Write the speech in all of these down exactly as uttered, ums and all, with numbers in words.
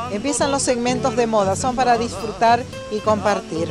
Empiezan los segmentos de moda, son para disfrutar y compartir.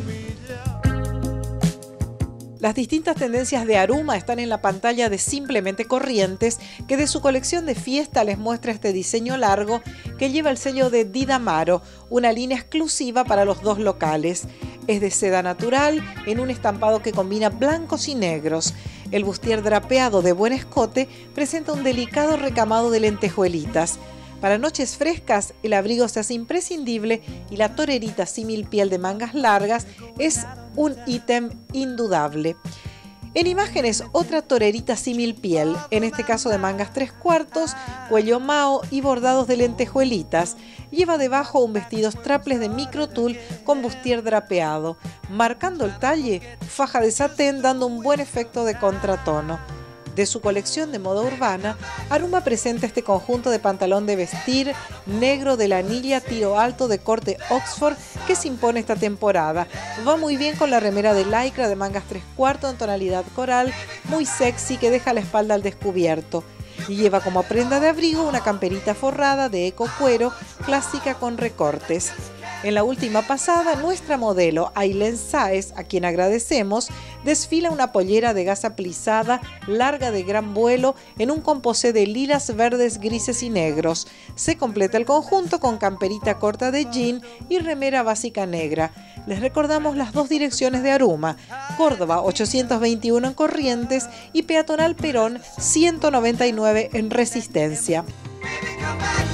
Las distintas tendencias de Aruma están en la pantalla de Simplemente Corrientes, que de su colección de fiesta les muestra este diseño largo que lleva el sello de Didamaro, una línea exclusiva para los dos locales. Es de seda natural, en un estampado que combina blancos y negros. El bustier drapeado de buen escote presenta un delicado recamado de lentejuelitas. Para noches frescas, el abrigo se hace imprescindible y la torerita símil piel de mangas largas es un ítem indudable. En imágenes, otra torerita símil piel, en este caso de mangas tres cuartos, cuello mao y bordados de lentejuelitas. Lleva debajo un vestido strapless de micro tul con bustier drapeado. Marcando el talle, faja de satén dando un buen efecto de contratono. De su colección de moda urbana, Aruma presenta este conjunto de pantalón de vestir negro de lanilla tiro alto de corte Oxford que se impone esta temporada. Va muy bien con la remera de lycra de mangas tres cuartos en tonalidad coral, muy sexy que deja la espalda al descubierto. Y lleva como prenda de abrigo una camperita forrada de eco cuero clásica con recortes. En la última pasada, nuestra modelo Ailén Sáez, a quien agradecemos, desfila una pollera de gasa plisada larga de gran vuelo en un composé de lilas, verdes, grises y negros. Se completa el conjunto con camperita corta de jean y remera básica negra. Les recordamos las dos direcciones de Aruma: Córdoba ochocientos veintiuno en Corrientes y Peatonal Perón ciento noventa y nueve en Resistencia.